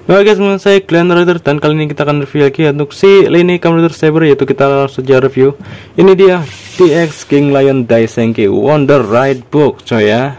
Oke guys, menurut saya Glenn Rider, dan kali ini kita akan review lagi untuk si lini Kamen Rider Saber, yaitu kita langsung saja review. Ini dia DX King Lion Daisenki Wonder Ride Book coy ya.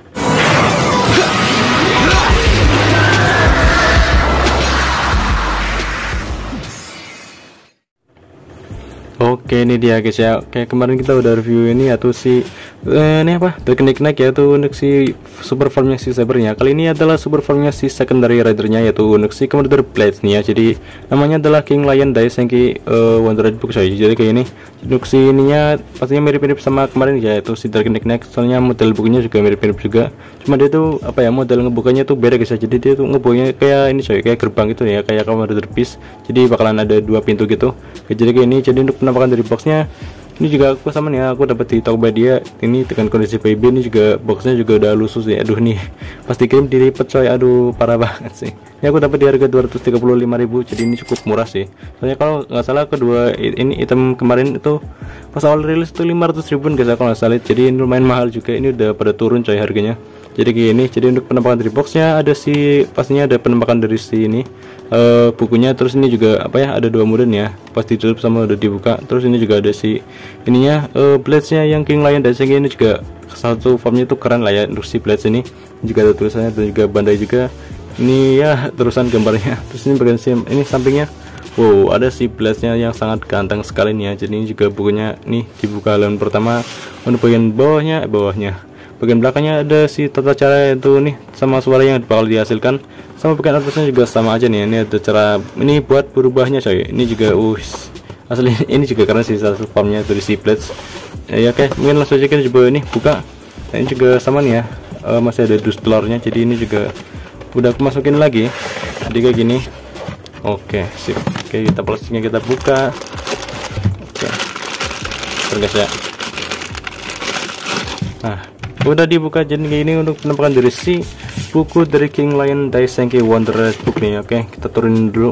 Oke, ini dia guys ya. Oke, kemarin kita udah review ini atau si ini apa? Teknik naik yaitu untuk si super formnya si Sabernya. Kali ini adalah super formnya si secondary ridernya, yaitu untuk si Kamen Rider Blades nih ya. Jadi namanya adalah King Lion Daisenki Wonder Ride Book coy. Jadi kayak ini. Untuk si ininya pastinya mirip-mirip sama kemarin ya, yaitu si teknik naik. Soalnya model bukunya juga mirip-mirip juga. Cuma dia tuh apa ya, model ngebukanya tuh beda guys ya. Jadi dia tuh ngebukanya kayak ini coy, kayak gerbang gitu ya, kayak Kamen Rider Beast. Jadi bakalan ada dua pintu gitu. Oke, jadi kayak ini. Jadi untuk penampakan dari boxnya ini juga aku sama nih ya, aku dapat di Tokopedia ini dengan kondisi PB. Ini juga boxnya juga udah lusus ya. Aduh nih pasti kirim dilipet coy, aduh parah banget sih. Ini aku dapat di harga 235.000, jadi ini cukup murah sih. Soalnya kalau nggak salah kedua ini item kemarin itu pas awal rilis itu 500.000 guys kalau nggak salah. Jadi ini lumayan mahal juga, ini udah pada turun coy harganya. Jadi gini, jadi untuk penampakan dari boxnya ada si pastinya ada penampakan dari si ini bukunya. Terus ini juga apa ya, ada dua mode ya, pas ditutup sama udah dibuka. Terus ini juga ada si ininya bladesnya yang King Lion Daisenki. Ini juga satu formnya itu keren lah ya untuk si blades ini. Juga ada tulisannya dan juga bandai juga. Ini ya terusan gambarnya. Terus ini bagian si ini sampingnya, wow, ada si bladesnya yang sangat ganteng sekali nih ya. Jadi ini juga bukunya nih dibuka halaman pertama. Untuk bagian bawahnya bagian belakangnya ada si tata cara itu nih sama suara yang bakal dihasilkan, sama bagian atasnya juga sama aja nih. Ini ada cara ini buat berubahnya coy. Ini juga asli ini juga karena si satu formnya dari si blades ya. Oke, mungkin langsung aja kita coba ini buka. Nah, ini juga sama nih ya, masih ada dus telurnya. Jadi ini juga udah aku masukin lagi, jadi kayak gini. Oke, sip. Oke, kita plastiknya kita buka. Oke, terus ya. Nah, udah dibuka jadi kayak ini untuk penampakan dari si buku dari King Lion Daisenki Wonder Ride Book nih. Oke, kita turunin dulu.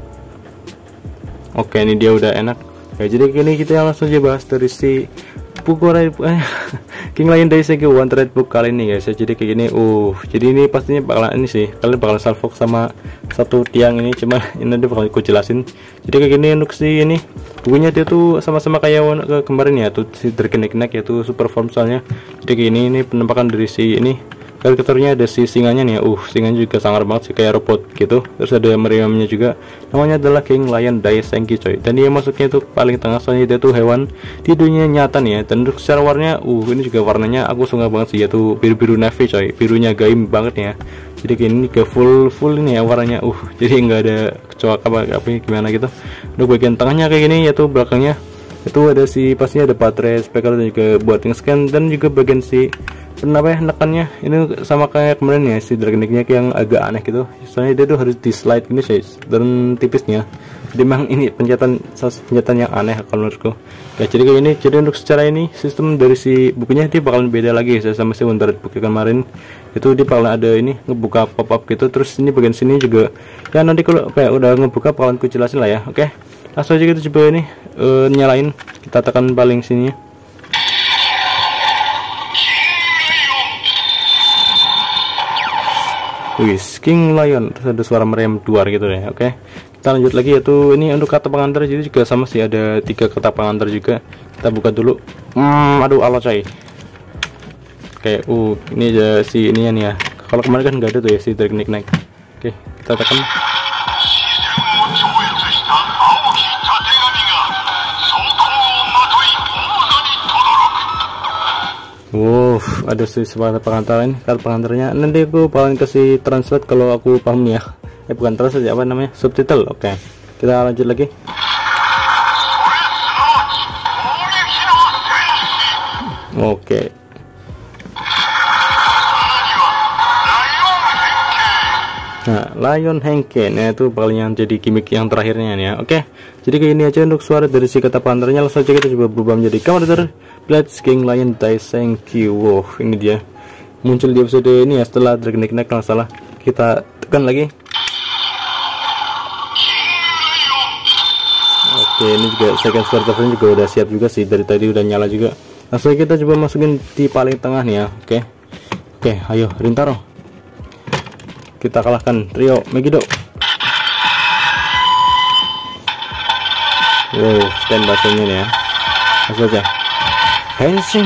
Oke, ini dia udah enak ya. Jadi gini, kita langsung aja bahas dari si buku King Lion Daisenki Wonder Ride Book kali ini guys ya. Jadi kayak gini, jadi ini pastinya bakalan ini sih, kalian bakalan salvok sama satu tiang ini. Cuma ini nanti bakal aku jelasin. Jadi kayak gini untuk si ini bukunya, dia tuh sama-sama kayak kemarin ya, tuh si Dragon Knight yaitu super form soalnya. Jadi kayak gini, ini penampakan dari si ini karakternya. Ada si singanya nih ya, singanya juga sangar banget sih, kayak robot gitu. Terus ada meriamnya juga, namanya adalah King Lion Daisenki coy. Dan dia masuknya itu paling tengah, soalnya dia tuh hewan di dunia nyata nih ya. Dan untuk secara warnanya, ini juga warnanya aku suka banget sih, yaitu biru-biru navy coy, birunya gaim banget ya. Jadi kayak ini ke full ini ya warnanya, jadi nggak ada kecoak apa gimana gitu. Untuk bagian tengahnya kayak gini, yaitu belakangnya itu ada si pastinya ada baterai, speaker, dan juga buat nge-scan. Dan juga bagian si kenapa ya nekannya ini sama kayak kemarin ya, si Dragon Knight yang agak aneh gitu. Soalnya dia tuh harus di slide gini sih, dan tipisnya. Jadi memang ini pencetan yang aneh kalau menurutku ya. Jadi kayak ini, jadi untuk secara ini sistem dari si bukunya dia bakalan beda lagi ya sama si Wonder Ride Book kemarin. Itu dia bakalan ada ini ngebuka pop up gitu. Terus ini bagian sini juga ya, nanti kalau kayak udah ngebuka bakalan ku jelasin lah ya. Oke, langsung aja kita coba ini nyalain, kita tekan paling sini. King Lion, terus ada suara meriam duar gitu deh. Oke, kita lanjut lagi, yaitu ini untuk kata pengantar. Jadi juga sama sih, ada 3 kata pengantar juga. Kita buka dulu. Aduh ala coy. Oke, ini ada si ininya nih ya. Kalau kemarin kan nggak ada tuh ya si Dragon Knight. Oke, kita tekan. Ada si sebuah pengantaran. Kata pengantarnya nanti aku bakalan kasih translate kalau aku paham ya. Bukan translate ya, apa namanya, subtitle. Oke, kita lanjut lagi. Oke. Nah, Lion Henken ya, itu paling yang jadi gimmick yang terakhirnya nih ya. Oke, jadi kayak ini aja untuk suara dari si kata pengantarnya. Langsung aja kita coba berubah menjadi Kamen Rider Blades King Lion Daisenki. Ini dia muncul di episode ini ya, setelah Dragon Knight kalau salah. Kita tekan lagi. Oke, ini juga second starter juga udah siap juga sih, dari tadi udah nyala juga. Langsung kita coba masukin di paling tengah nih ya. Oke, ayo Rintaro, kita kalahkan Ryo Megiddo. Wow, stand bahasanya nih ya. Langsung aja. Henshin.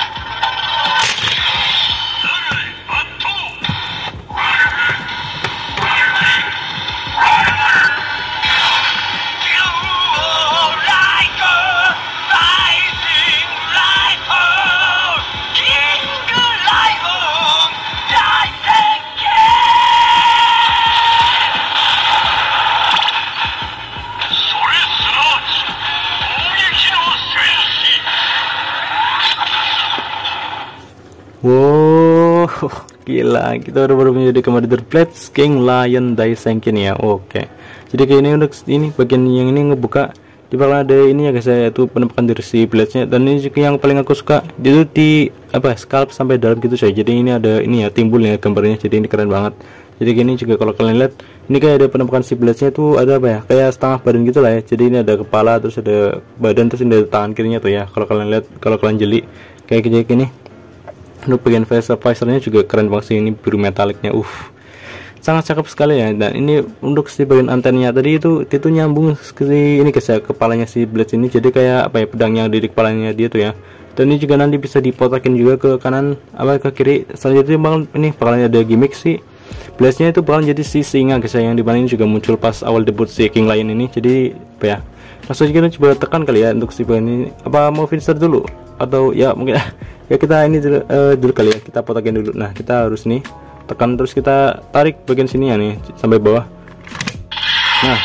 Wow, gila, kita udah baru menjadi Commander Blades King Lion Daisenkin ya. Oke, jadi kayak ini untuk ini bagian yang ini ngebuka di bawah ada ini ya guys, yaitu penampakan dari si bladesnya. Dan ini juga yang paling aku suka, itu di apa scalp sampai dalam gitu coy. Jadi ini ada ini ya timbul ya gambarnya, jadi ini keren banget. Jadi gini juga kalau kalian lihat, ini kayak ada penampakan si bladesnya tuh ada apa ya, kayak setengah badan gitu lah ya. Jadi ini ada kepala, terus ada badan, terus ini ada tangan kirinya tuh ya. Kalau kalian lihat, kalau kalian jeli kayak gini. Untuk bagian visornya juga keren banget sih, ini biru metaliknya, sangat cakep sekali ya. Dan ini untuk si bagian antenanya tadi itu nyambung ke si ini guys ya, kepalanya si Blades ini, jadi kayak apa ya, pedang yang di kepalanya dia tuh ya. Dan ini juga nanti bisa dipotakin juga ke kanan apa ke kiri. Selanjutnya bakalan ada gimmick si Blades-nya itu bakal jadi si singa guys ya, yang dimana ini juga muncul pas awal debut si King Lion ini. Jadi apa ya, langsung kita coba tekan kali ya untuk si bagian ini. Apa mau finisher dulu atau ya mungkin ya kita ini dulu kali ya, kita potakin dulu. Nah, kita harus nih tekan, terus kita tarik bagian sini ya nih sampai bawah. Nah,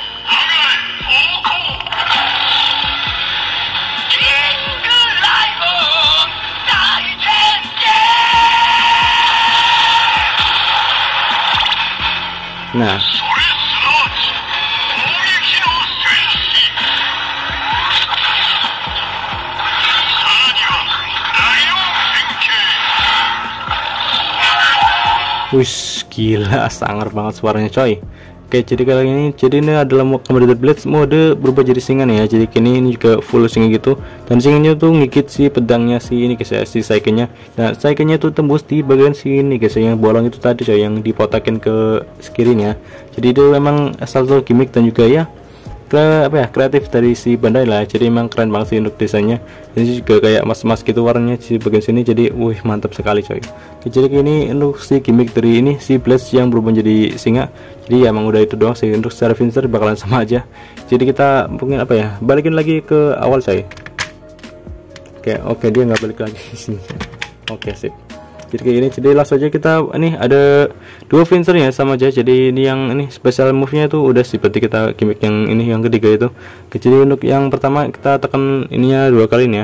Wih, gila, sangar banget suaranya coy. Oke, jadi kali ini ini adalah Commander Blades mode berubah jadi singa nih ya. Jadi kini ini juga full singa gitu, dan singanya tuh ngikit si pedangnya si ini guys ya, si Saiken-nya. Nah, Saiken-nya tuh tembus di bagian sini guys ya, yang bolong itu tadi coy, yang dipotakin ke kirinya. Jadi itu memang satu gimmick dan juga ya kreatif dari si Bandai lah. Jadi emang keren banget sih untuk desainnya. Ini juga kayak emas-emas gitu warnanya di bagian sini, jadi mantap sekali coy. Jadi ini untuk si gimmick dari ini si Blades yang berubah jadi singa. Jadi ya emang udah itu doang sih, untuk secara finisher bakalan sama aja. Jadi kita mungkin apa ya, balikin lagi ke awal coy. Oke, dia nggak balik lagi di sini. Oke, sip. Jadi kayak gini, jadi langsung aja kita ini ada dua finishernya sama aja. Jadi ini yang ini special move nya itu udah seperti kita gimmick yang ini yang ketiga itu. Jadi untuk yang pertama kita tekan ininya 2 kali nih ya.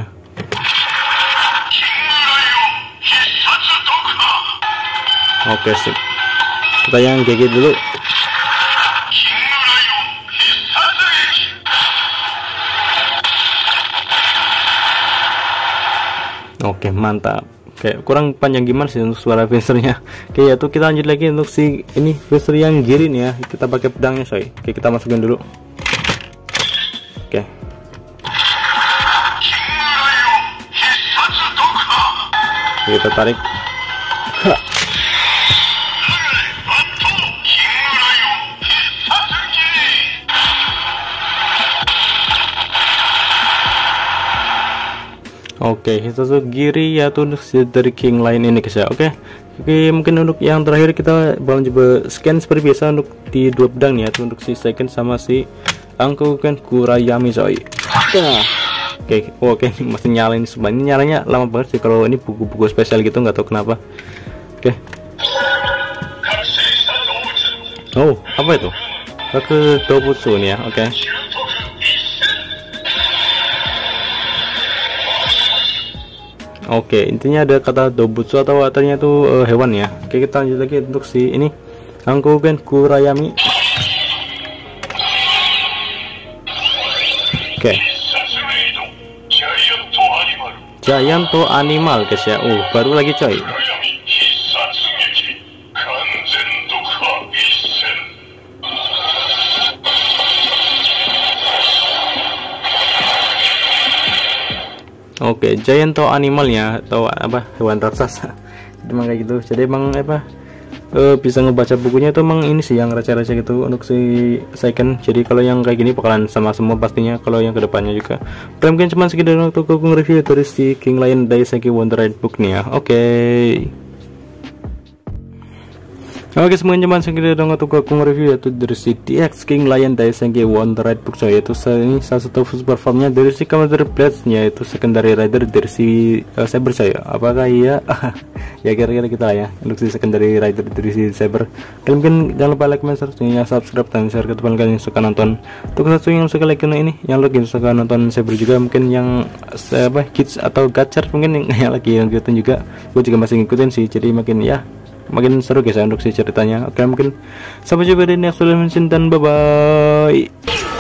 Oke, sip. Kita yang GG dulu. Oke, mantap. Kayak kurang panjang gimana sih untuk suara finishernya. Oke, ya tuh kita lanjut lagi untuk si ini finisher yang girin ya. Kita pakai pedangnya coy. Oke, kita masukin dulu. Oke, kita tarik. Oke, itu tuh giri ya tuh dari King Lion ini guys ya. Oke, mungkin untuk yang terakhir kita bakal coba scan seperti biasa untuk di dua pedang ya, tuh untuk si Saiken sama si Ankoken Kurayami coy. Oke, ini masih nyalain sebenarnya, nyalanya lama banget sih kalau ini buku-buku spesial gitu, nggak tahu kenapa. Oke. Oh, apa itu? Ke Dobutsu nih ya. Oke. Oke, intinya ada kata Dobutsu atau artinya tuh hewan ya. Oke, kita lanjut lagi untuk si ini Ankoken Kurayami. Oke, Gianto Animal guys ya. Baru lagi coy. Oke, Gianto Animalnya atau apa, hewan raksasa. Emang kayak gitu. Jadi emang apa, bisa ngebaca bukunya itu emang ini sih yang receh-receh gitu untuk si second. Jadi kalau yang kayak gini bakalan sama semua pastinya kalau yang kedepannya juga. Oke, mungkin cuma sekedar untuk aku nge-review dari si King Lion Daiseki Wonder Ride book nih ya. Oke. Oke, semuanya cuman sekedar dong untuk aku nge-review yaitu dari si DX King Lion Daiseki Wonder Ride book, so yaitu ini salah satu performnya dari si Commander Blades, yaitu secondary rider dari si Saber saya. Apakah iya? Ya kira-kira kita lah ya untuk si secondary rider dari si Saber. Kalian mungkin jangan lupa like, comment, subscribe dan share ke teman kalian yang suka nonton. Untuk satu yang suka like ini, yang lagi suka nonton Saber juga, mungkin yang kids atau gacor mungkin yang lagi yang ngikutin juga. Gue juga masih ngikutin sih, jadi makin seru guys ya untuk si ceritanya. Oke, mungkin sampai jumpa di next video, dan bye bye.